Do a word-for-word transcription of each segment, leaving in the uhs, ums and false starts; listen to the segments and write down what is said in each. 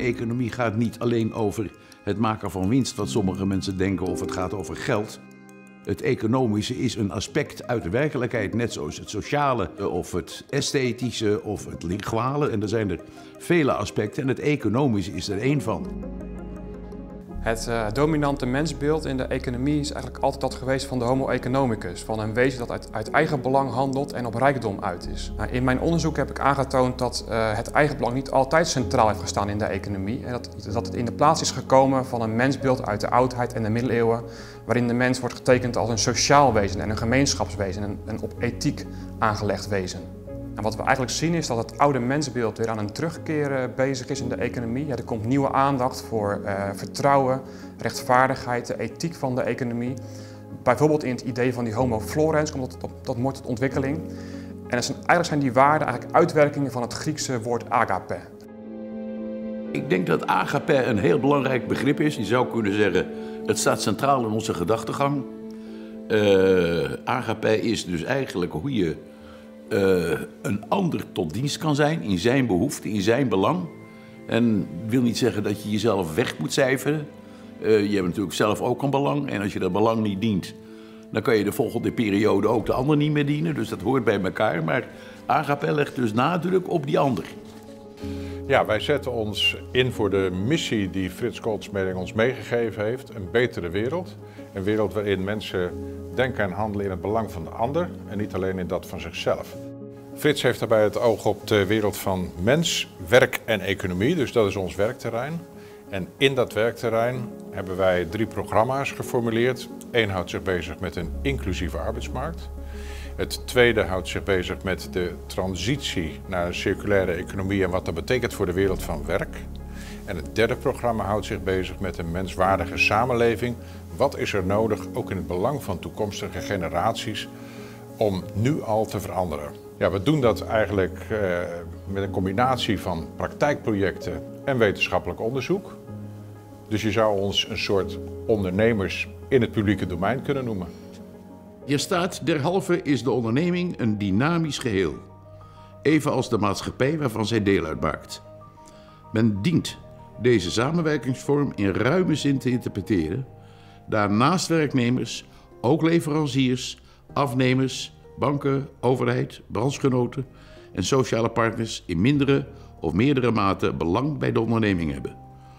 economie gaat niet alleen over het maken van winst, wat sommige mensen denken, of het gaat over geld. Het economische is een aspect uit de werkelijkheid, net zoals het sociale of het esthetische of het linguale. En er zijn er vele aspecten en het economische is er één van. Het uh, dominante mensbeeld in de economie is eigenlijk altijd dat geweest van de homo economicus. Van een wezen dat uit, uit eigen belang handelt en op rijkdom uit is. Nou, in mijn onderzoek heb ik aangetoond dat uh, het eigenbelang niet altijd centraal heeft gestaan in de economie. En dat, dat het in de plaats is gekomen van een mensbeeld uit de oudheid en de middeleeuwen. Waarin de mens wordt getekend als een sociaal wezen en een gemeenschapswezen en een op ethiek aangelegd wezen. En wat we eigenlijk zien is dat het oude mensbeeld weer aan een terugkeer bezig is in de economie. Ja, er komt nieuwe aandacht voor uh, vertrouwen, rechtvaardigheid, de ethiek van de economie. Bijvoorbeeld in het idee van die homo florens komt dat, dat, dat mooi tot ontwikkeling. En het zijn, eigenlijk zijn die waarden eigenlijk uitwerkingen van het Griekse woord agape. Ik denk dat agape een heel belangrijk begrip is. Je zou kunnen zeggen, het staat centraal in onze gedachtegang. Uh, agape is dus eigenlijk hoe je Uh, een ander tot dienst kan zijn in zijn behoefte, in zijn belang. En wil niet zeggen dat je jezelf weg moet cijferen. Uh, je hebt natuurlijk zelf ook een belang. En als je dat belang niet dient, dan kan je de volgende periode ook de ander niet meer dienen. Dus dat hoort bij elkaar. Maar agape legt dus nadruk op die ander. Ja, wij zetten ons in voor de missie die Frits Goldschmeding ons meegegeven heeft. Een betere wereld. Een wereld waarin mensen denken en handelen in het belang van de ander en niet alleen in dat van zichzelf. Frits heeft daarbij het oog op de wereld van mens, werk en economie, dus dat is ons werkterrein. En in dat werkterrein hebben wij drie programma's geformuleerd. Eén houdt zich bezig met een inclusieve arbeidsmarkt. Het tweede houdt zich bezig met de transitie naar een circulaire economie en wat dat betekent voor de wereld van werk. En het derde programma houdt zich bezig met een menswaardige samenleving. Wat is er nodig, ook in het belang van toekomstige generaties, om nu al te veranderen? Ja, we doen dat eigenlijk eh, met een combinatie van praktijkprojecten en wetenschappelijk onderzoek. Dus je zou ons een soort ondernemers in het publieke domein kunnen noemen. Hier staat, derhalve is de onderneming een dynamisch geheel. Evenals de maatschappij waarvan zij deel uitmaakt. Men dient deze samenwerkingsvorm in ruime zin te interpreteren. Daarnaast werknemers, ook leveranciers, afnemers, banken, overheid, branchegenoten en sociale partners in mindere of meerdere mate belang bij de onderneming hebben.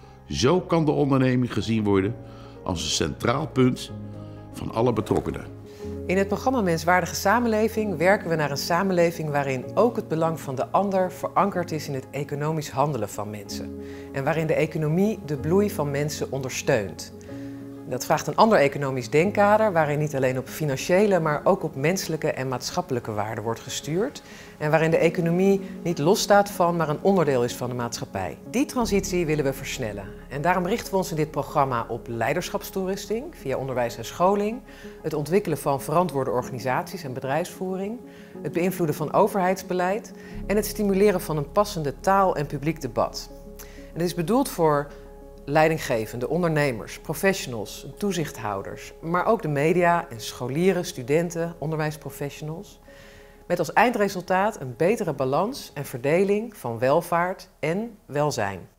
Zo kan de onderneming gezien worden als een centraal punt van alle betrokkenen. In het programma Menswaardige Samenleving werken we naar een samenleving waarin ook het belang van de ander verankerd is in het economisch handelen van mensen. En waarin de economie de bloei van mensen ondersteunt. Dat vraagt een ander economisch denkkader waarin niet alleen op financiële, maar ook op menselijke en maatschappelijke waarden wordt gestuurd. En waarin de economie niet losstaat van, maar een onderdeel is van de maatschappij. Die transitie willen we versnellen. En daarom richten we ons in dit programma op leiderschapstoerusting via onderwijs en scholing, het ontwikkelen van verantwoorde organisaties en bedrijfsvoering, het beïnvloeden van overheidsbeleid en het stimuleren van een passende taal en publiek debat. En dit is bedoeld voor leidinggevende, ondernemers, professionals, toezichthouders, maar ook de media en scholieren, studenten, onderwijsprofessionals. Met als eindresultaat een betere balans en verdeling van welvaart en welzijn.